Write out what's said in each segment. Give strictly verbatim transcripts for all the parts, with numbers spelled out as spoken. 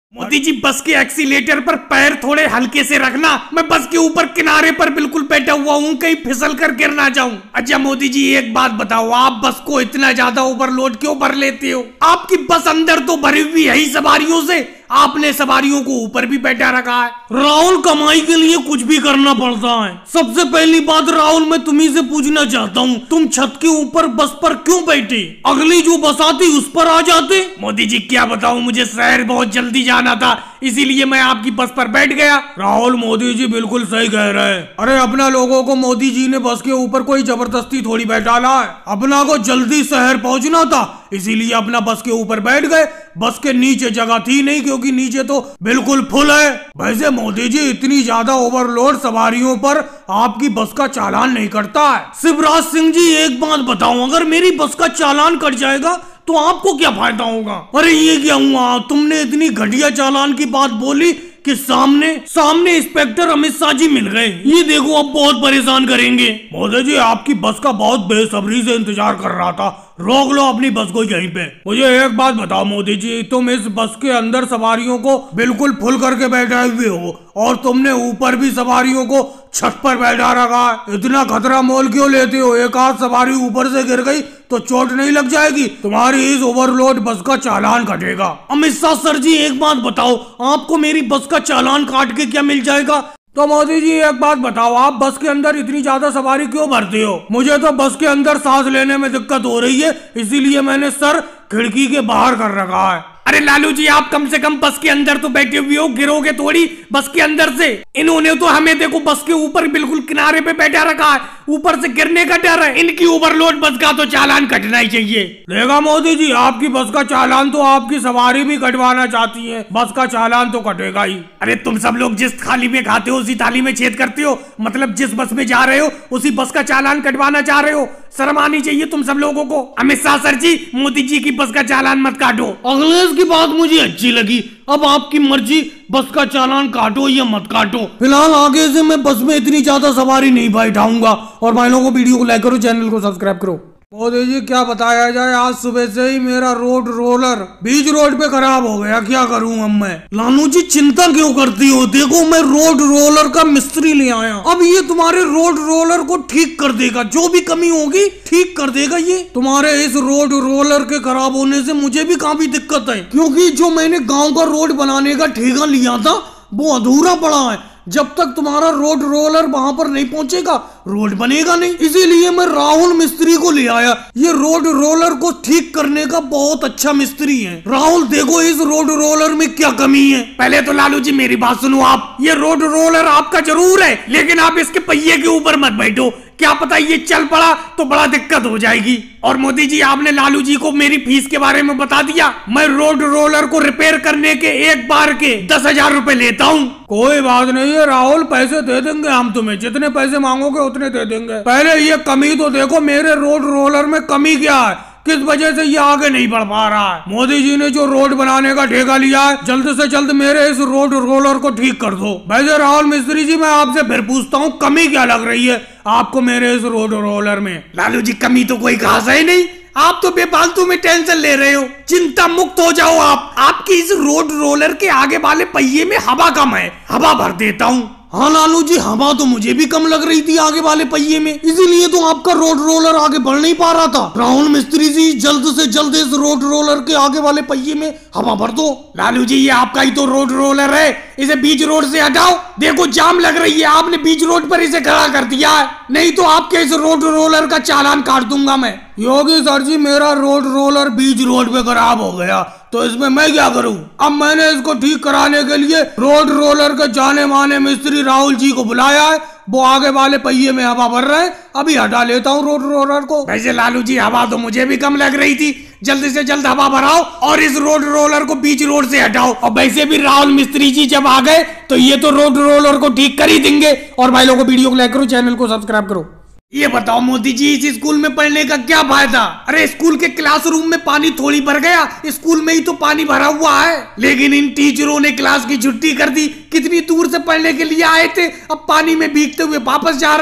मोदी जी बस के एक्सीलेटर पर पैर थोड़े हल्के से रखना। मैं बस के ऊपर किनारे पर बिल्कुल बैठा हुआ हूँ, कहीं फिसल कर गिर ना जाऊं। अच्छा मोदी जी एक बात बताओ, आप बस को इतना ज्यादा ओवरलोड क्यों भर लेते हो? आपकी बस अंदर तो भरी हुई है ही सवारियों से, आपने सवारियों को ऊपर भी बैठा रखा है। राहुल, कमाई के लिए कुछ भी करना पड़ता है। सबसे पहली बात राहुल, मैं तुम्ही से पूछना चाहता हूँ, तुम छत के ऊपर बस पर क्यों बैठे? अगली जो बस आती उस पर आ जाते। मोदी जी क्या बताऊँ, मुझे शहर बहुत जल्दी जाना था, इसीलिए मैं आपकी बस पर बैठ गया। राहुल, मोदी जी बिल्कुल सही कह रहे हैं। अरे अपना लोगों को मोदी जी ने बस के ऊपर कोई जबरदस्ती थोड़ी बैठाला है। अपना को जल्दी शहर पहुंचना था, इसीलिए अपना बस के ऊपर बैठ गए। बस के नीचे जगह थी नहीं, क्योंकि नीचे तो बिल्कुल फुल है। वैसे मोदी जी इतनी ज्यादा ओवरलोड सवारियों पर आपकी बस का चालान नहीं कटता है। शिवराज सिंह जी एक बात बताओ, अगर मेरी बस का चालान कट जाएगा तो आपको क्या फायदा होगा? अरे ये क्या हुआ, तुमने इतनी घटिया चालान की बात बोली कि सामने सामने इंस्पेक्टर अमित शाह जी मिल गए। ये देखो अब बहुत परेशान करेंगे। मोदी जी आपकी बस का बहुत बेसब्री से इंतजार कर रहा था, रोक लो अपनी बस को यहीं पे। मुझे एक बात बताओ मोदी जी, तुम इस बस के अंदर सवारियों को बिल्कुल फुल करके बैठे हुए हो और तुमने ऊपर भी सवारियों को छत पर बैठा रखा है। इतना खतरा मोल क्यों लेते हो? एक आध सवारी ऊपर से गिर गई तो चोट नहीं लग जाएगी? तुम्हारी इस ओवरलोड बस का चालान कटेगा। अमित शाह सर जी एक बात बताओ, आपको मेरी बस का चालान काट के क्या मिल जाएगा? तो मोदी जी एक बात बताओ, आप बस के अंदर इतनी ज्यादा सवारी क्यों भरते हो? मुझे तो बस के अंदर सांस लेने में दिक्कत हो रही है, इसीलिए मैंने सर खिड़की के बाहर कर रखा है। अरे लालू जी आप कम से कम बस के अंदर तो बैठे हुए हो, गिरोगे थोड़ी बस के अंदर से। इन्होंने तो हमें देखो बस के ऊपर बिल्कुल किनारे पे बैठा रखा है, ऊपर से गिरने का डर है। इनकी ओवरलोड बस का तो चालान कटना ही चाहिए। देखा मोदी जी, आपकी बस का चालान तो आपकी सवारी भी कटवाना चाहती है, बस का चालान तो कटेगा ही। अरे तुम सब लोग जिस थाली में खाते हो उसी थाली में छेद करते हो, मतलब जिस बस में जा रहे हो उसी बस का चालान कटवाना चाह रहे हो। शर्म आनी चाहिए तुम सब लोगों को। अमित शाह सर जी, मोदी जी की बस का चालान मत काटो। अखिलेश की बात मुझे अच्छी लगी, अब आपकी मर्जी, बस का चालान काटो या मत काटो। फिलहाल आगे से मैं बस में इतनी ज्यादा सवारी नहीं बैठाऊंगा। और भाई लोगों को वीडियो को लाइक करो, चैनल को सब्सक्राइब करो। मोदी जी क्या बताया जाए, आज सुबह से ही मेरा रोड रोलर बीच रोड पे खराब हो गया, क्या करूं अब मैं? लालू जी चिंता क्यों करती हो? देखो मैं रोड रोलर का मिस्त्री ले आया, अब ये तुम्हारे रोड रोलर को ठीक कर देगा, जो भी कमी होगी ठीक कर देगा। ये तुम्हारे इस रोड रोलर के खराब होने से मुझे भी काफी दिक्कत है, क्योंकि जो मैंने गाँव का रोड बनाने का ठेका लिया था वो अधूरा पड़ा है। जब तक तुम्हारा रोड रोलर वहां पर नहीं पहुंचेगा रोड बनेगा नहीं, इसीलिए मैं राहुल मिस्त्री को ले आया। ये रोड रोलर को ठीक करने का बहुत अच्छा मिस्त्री है। राहुल देखो इस रोड रोलर में क्या कमी है। पहले तो लालू जी मेरी बात सुनो आप, ये रोड रोलर आपका जरूर है, लेकिन आप इसके पहिए के ऊपर मत बैठो, क्या पता ये चल पड़ा तो बड़ा दिक्कत हो जाएगी। और मोदी जी आपने लालू जी को मेरी फीस के बारे में बता दिया, मैं रोड रोलर को रिपेयर करने के एक बार के दस हजार रूपए लेता हूँ। कोई बात नहीं है राहुल, पैसे दे देंगे हम तुम्हें, जितने पैसे मांगोगे उतने दे देंगे। पहले ये कमी तो देखो, मेरे रोड रोलर में कमी क्या है, किस वजह से ये आगे नहीं बढ़ पा रहा है। मोदी जी ने जो रोड बनाने का ठेका लिया है, जल्द से जल्द मेरे इस रोड रोलर को ठीक कर दो। वैसे राहुल मिस्त्री जी, मैं आपसे फिर पूछता हूँ, कमी क्या लग रही है आपको मेरे इस रोड रोलर में? लालू जी कमी तो कोई खास है नहीं, आप तो बेफालतू में टेंशन ले रहे हो। चिंता मुक्त हो जाओ आप, आपकी इस रोड रोलर के आगे वाले पहिए में हवा कम है, हवा भर देता हूँ। हाँ लालू जी, हवा तो मुझे भी कम लग रही थी आगे वाले पहिए में, इसीलिए तो आपका रोड रोलर आगे बढ़ नहीं पा रहा था। राहुल मिस्त्री जी जल्द से जल्द इस रोड रोलर के आगे वाले पहिए में हवा भर दो। लालू जी ये आपका ही तो रोड रोलर है, इसे बीच रोड से हटाओ। देखो जाम लग रही है, आपने बीच रोड पर इसे खड़ा कर दिया है, नहीं तो आपके इस रोड रोलर का चालान काट दूंगा मैं। योगी सर जी, मेरा रोड रोलर बीच रोड पे खराब हो गया, तो इसमें मैं क्या करूं? अब मैंने इसको ठीक कराने के लिए रोड रोलर के जाने माने मिस्त्री राहुल जी को बुलाया है, वो आगे वाले पहिए में हवा भर रहे हैं, अभी हटा लेता हूँ रोड रोलर को। वैसे लालू जी हवा तो मुझे भी कम लग रही थी, जल्दी से जल्द हवा भराओ और इस रोड रोलर को बीच रोड से हटाओ। और वैसे भी राहुल मिस्त्री जी जब आ गए तो ये तो रोड रोलर को ठीक कर ही देंगे। और भाई लोगों को वीडियो को लाइक करो, चैनल को सब्सक्राइब करो। ये बताओ मोदी जी, इस स्कूल में पढ़ने का क्या फायदा? अरे स्कूल के क्लासरूम में पानी थोड़ी भर गया, स्कूल में ही तो पानी भरा हुआ है। लेकिन इन टीचरों ने क्लास की छुट्टी कर दी, कितनी दूर से पढ़ने के लिए आए थे, अब पानी में भीगते हुए वापस जा रहे हैं।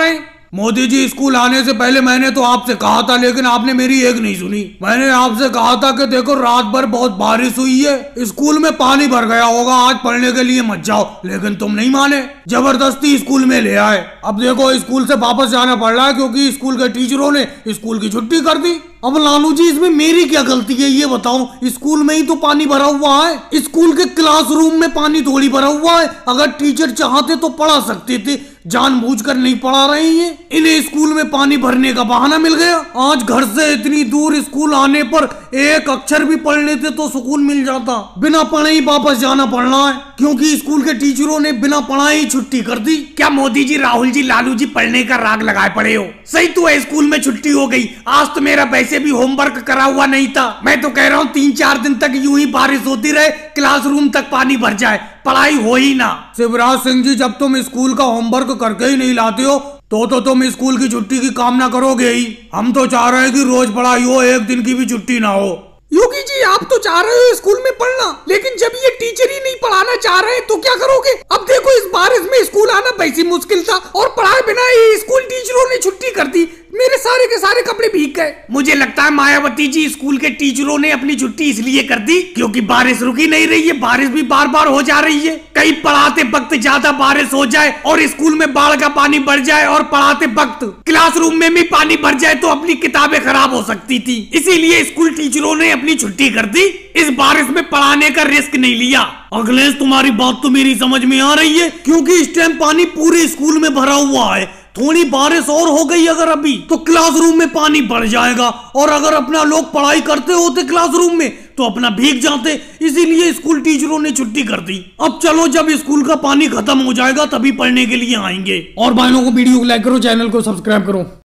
मोदी जी, स्कूल आने से पहले मैंने तो आपसे कहा था, लेकिन आपने मेरी एक नहीं सुनी। मैंने आपसे कहा था कि देखो रात भर बहुत बारिश हुई है, स्कूल में पानी भर गया होगा, आज पढ़ने के लिए मत जाओ, लेकिन तुम नहीं माने, जबरदस्ती स्कूल में ले आए। अब देखो स्कूल से वापस जाना पड़ रहा है क्योंकि स्कूल के टीचरों ने स्कूल की छुट्टी कर दी। अब लालू जी, इसमें मेरी क्या गलती है ये बताओ? स्कूल में ही तो पानी भरा हुआ है, स्कूल के क्लासरूम में पानी थोड़ी भरा हुआ है। अगर टीचर चाहते तो पढ़ा सकते थे, जानबूझकर नहीं पढ़ा रहे हैं। इन्हें स्कूल में पानी भरने का बहाना मिल गया। आज घर से इतनी दूर स्कूल आने पर एक अक्षर भी पढ़ लेते तो सुकून मिल जाता, बिना पढ़े ही वापस जाना पड़ रहा है क्योंकि स्कूल के टीचरों ने बिना पढ़ाए ही छुट्टी कर दी। क्या मोदी जी, राहुल जी, लालू जी पढ़ने का राग लगाए पड़े हो? सही तो है, स्कूल में छुट्टी हो गई। आज तो मेरा वैसे भी होमवर्क करा हुआ नहीं था। मैं तो कह रहा हूँ तीन चार दिन तक यूं ही बारिश होती रहे, क्लासरूम तक पानी भर जाए, पढ़ाई हो ही ना। शिवराज सिंह जी, जब तुम स्कूल का होमवर्क करके ही नहीं लाते हो तो तो तुम स्कूल की छुट्टी की कामना करोगे ही। हम तो चाह रहे हैं कि रोज पढ़ाई हो, एक दिन की भी छुट्टी ना हो। योगी जी, आप तो चाह रहे हो स्कूल में पढ़ना, लेकिन जब ये टीचर ही नहीं पढ़ाना चाह रहे तो क्या करोगे? अब देखो, इस बारिश में स्कूल आना वैसे मुश्किल था और पढ़ाए बिना ये स्कूल टीचरों ने छुट्टी कर दी। मेरे सारे के सारे कपड़े भीग गए। मुझे लगता है मायावती जी, स्कूल के टीचरों ने अपनी छुट्टी इसलिए कर दी क्योंकि बारिश रुकी नहीं रही है, बारिश भी बार बार हो जा रही है। कहीं पढ़ाते वक्त ज्यादा बारिश हो जाए और स्कूल में बाढ़ का पानी बढ़ जाए और पढ़ाते वक्त क्लासरूम में भी पानी भर जाए तो अपनी किताबें खराब हो सकती थी। इसीलिए स्कूल टीचरों ने अपनी छुट्टी कर दी, इस बारिश में पढ़ाने का रिस्क नहीं लिया। अखिलेश, तुम्हारी बात तो मेरी समझ में आ रही है क्योंकि इस टाइम पानी पूरे स्कूल में भरा हुआ है। थोड़ी बारिश और हो गई अगर अभी तो क्लासरूम में पानी भर जाएगा, और अगर अपना लोग पढ़ाई करते होते क्लासरूम में तो अपना भीग जाते। इसीलिए स्कूल टीचरों ने छुट्टी कर दी। अब चलो, जब स्कूल का पानी खत्म हो जाएगा तभी पढ़ने के लिए आएंगे। और भाइयों को वीडियो को लाइक करो, चैनल को सब्सक्राइब करो।